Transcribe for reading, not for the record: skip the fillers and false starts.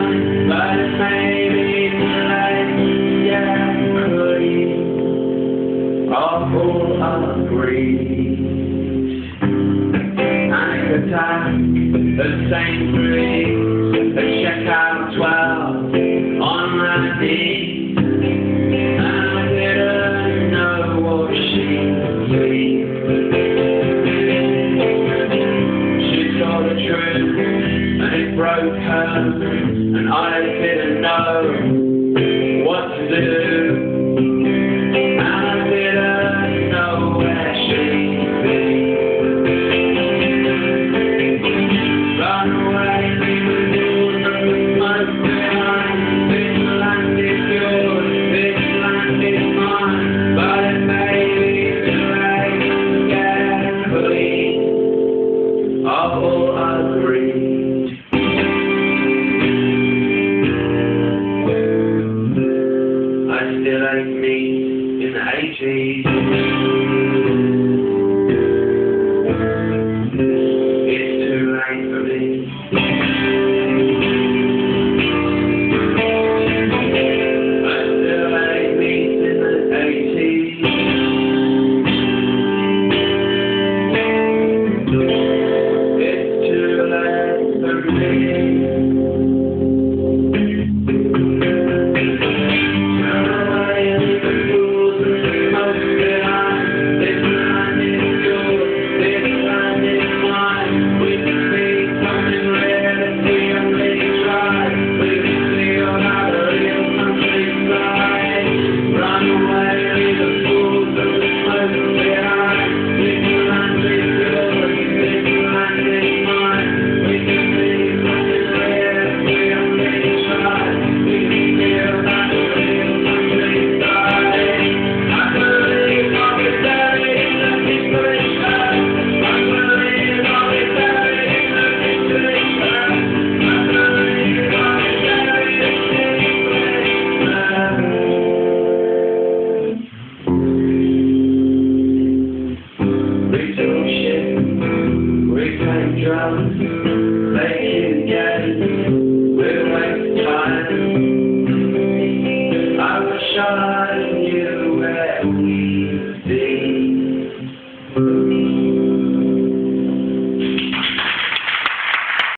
but it may be too late, yeah, we all agree. Panic attack at Sainsbury's, at checkout 12, on my knees, and I didn't know what she believed. She saw the truth, and it broke her, and I didn't know what to do, and I didn't know where she'd be. Run away, leave the doors and the smoke behind. This land is yours, this land is mine, but it may be too late to get clean. All agreed. I still ain't me in the 80s.